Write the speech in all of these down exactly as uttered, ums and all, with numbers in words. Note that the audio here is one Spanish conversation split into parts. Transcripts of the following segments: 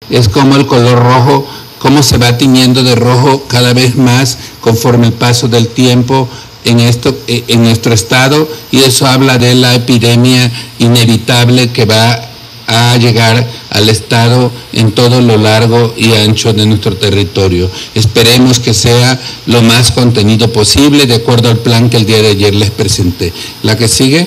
es como el color rojo, cómo se va tiñendo de rojo cada vez más conforme el paso del tiempo en, esto, en nuestro estado, y eso habla de la epidemia inevitable que va a llegar al estado en todo lo largo y ancho de nuestro territorio. Esperemos que sea lo más contenido posible de acuerdo al plan que el día de ayer les presenté. La que sigue,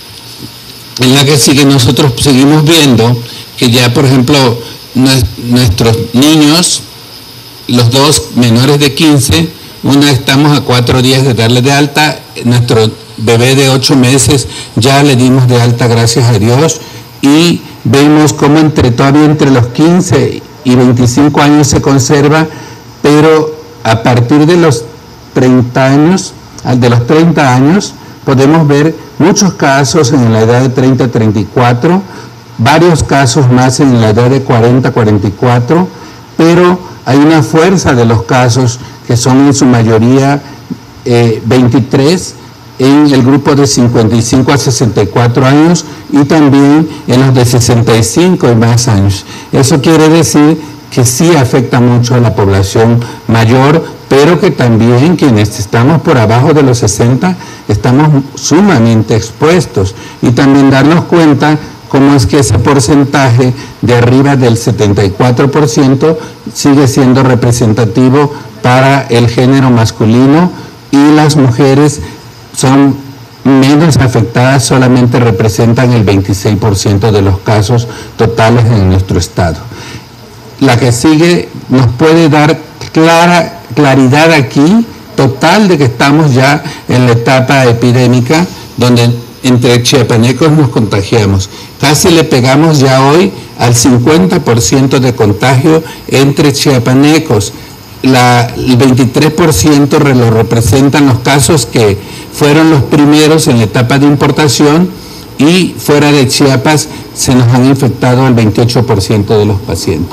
en la que sigue nosotros seguimos viendo que ya, por ejemplo, nuestros niños, los dos menores de quince, una estamos a cuatro días de darle de alta, nuestro bebé de ocho meses ya le dimos de alta, gracias a Dios, y vemos cómo entre, todavía entre los quince y veinticinco años se conserva, pero a partir de los treinta años, de los treinta años, podemos ver muchos casos en la edad de treinta a treinta y cuatro, varios casos más en la edad de cuarenta a cuarenta y cuatro, pero hay una fuerza de los casos que son en su mayoría eh, veintitrés en el grupo de cincuenta y cinco a sesenta y cuatro años y también en los de sesenta y cinco y más años. Eso quiere decir que sí afecta mucho a la población mayor, pero que también quienes estamos por abajo de los sesenta estamos sumamente expuestos, y también darnos cuenta cómo es que ese porcentaje de arriba del setenta y cuatro por ciento sigue siendo representativo para el género masculino, y las mujeres son menos afectadas, solamente representan el veintiséis por ciento de los casos totales en nuestro estado. La que sigue nos puede dar clara, claridad aquí, total, de que estamos ya en la etapa epidémica, donde entre chiapanecos nos contagiamos. Casi le pegamos ya hoy al cincuenta por ciento de contagio entre chiapanecos. La, el veintitrés por ciento lo representan los casos que fueron los primeros en la etapa de importación, y fuera de Chiapas se nos han infectado el veintiocho por ciento de los pacientes.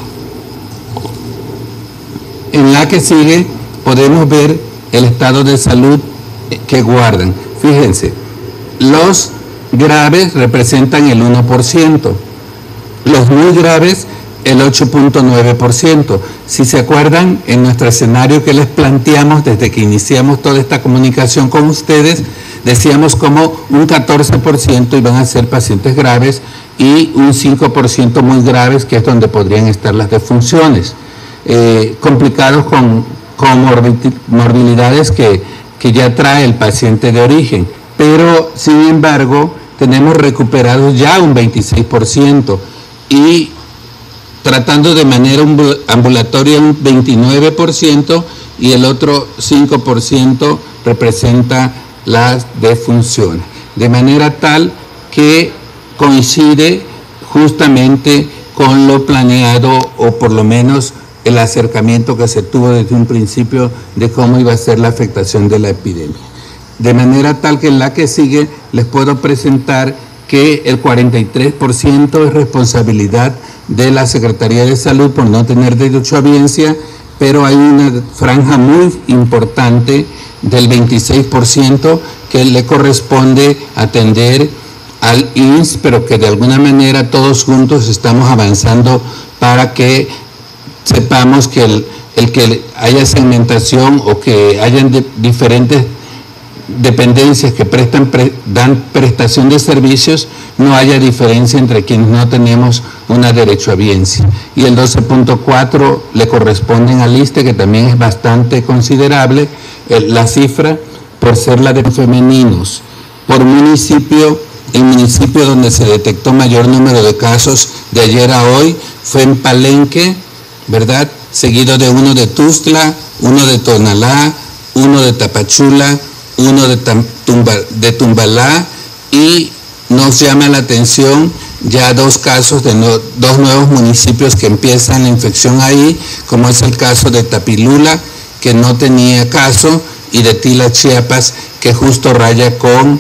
En la que sigue podemos ver el estado de salud que guardan. Fíjense, los graves representan el uno por ciento, los muy graves el ocho punto nueve por ciento. Si se acuerdan, en nuestro escenario que les planteamos desde que iniciamos toda esta comunicación con ustedes, decíamos como un catorce por ciento iban a ser pacientes graves y un cinco por ciento muy graves, que es donde podrían estar las defunciones, eh, complicados con, con morbilidades que, que ya trae el paciente de origen. Pero, sin embargo, tenemos recuperados ya un veintiséis por ciento y tratando de manera ambulatoria un veintinueve por ciento, y el otro cinco por ciento representa las defunciones. De manera tal que coincide justamente con lo planeado, o por lo menos el acercamiento que se tuvo desde un principio de cómo iba a ser la afectación de la epidemia. De manera tal que en la que sigue les puedo presentar que el cuarenta y tres por ciento es responsabilidad de la Secretaría de Salud por no tener derecho a audiencia, pero hay una franja muy importante del veintiséis por ciento que le corresponde atender al I M S S, pero que de alguna manera todos juntos estamos avanzando para que sepamos que el, el que haya segmentación o que hayan de, diferentes dependencias que prestan, pre, dan prestación de servicios, no haya diferencia entre quienes no tenemos una derechohabiencia. Y el doce punto cuatro le corresponden al I S S S T E, que también es bastante considerable el, la cifra, por ser la de femeninos. Por municipio, el municipio donde se detectó mayor número de casos de ayer a hoy fue en Palenque, ¿verdad? Seguido de uno de Tuxtla, uno de Tonalá, uno de Tapachula, uno de, Tumba, de Tumbalá, y nos llama la atención ya dos casos de no, dos nuevos municipios que empiezan la infección ahí, como es el caso de Tapilula, que no tenía caso, y de Tila, Chiapas, que justo raya con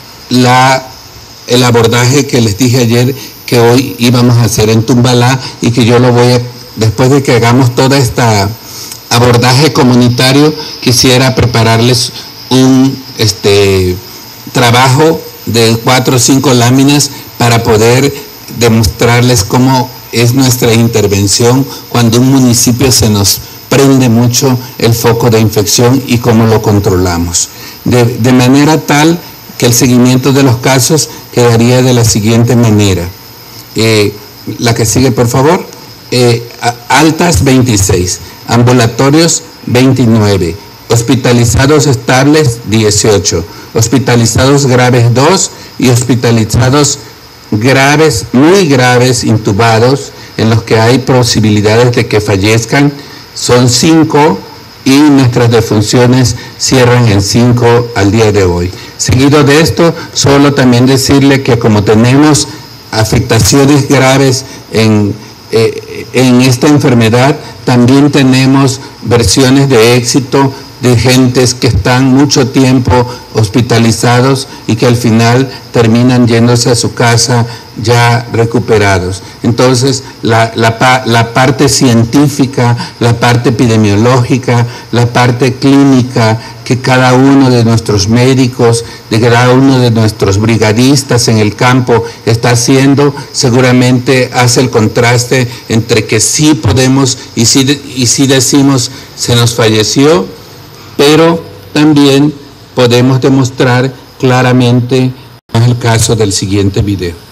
la, el abordaje que les dije ayer que hoy íbamos a hacer en Tumbalá, y que yo lo voy a, después de que hagamos toda esta abordaje comunitario, quisiera prepararles un este, trabajo de cuatro o cinco láminas para poder demostrarles cómo es nuestra intervención cuando un municipio se nos prende mucho el foco de infección y cómo lo controlamos. De, de manera tal que el seguimiento de los casos quedaría de la siguiente manera. Eh, la que sigue, por favor. Eh, altas veintiséis, ambulatorios veintinueve, hospitalizados estables dieciocho, hospitalizados graves dos y hospitalizados graves, muy graves, intubados, en los que hay posibilidades de que fallezcan, son cinco y nuestras defunciones cierran en cinco al día de hoy. Seguido de esto, solo también decirle que como tenemos afectaciones graves en, eh, en esta enfermedad, también tenemos versiones de éxito de gentes que están mucho tiempo hospitalizados y que al final terminan yéndose a su casa ya recuperados. Entonces, la, la, la parte científica, la parte epidemiológica, la parte clínica que cada uno de nuestros médicos, de cada uno de nuestros brigadistas en el campo está haciendo, seguramente hace el contraste entre que sí podemos y sí, y sí decimos se nos falleció, pero también podemos demostrar claramente en el caso del siguiente video.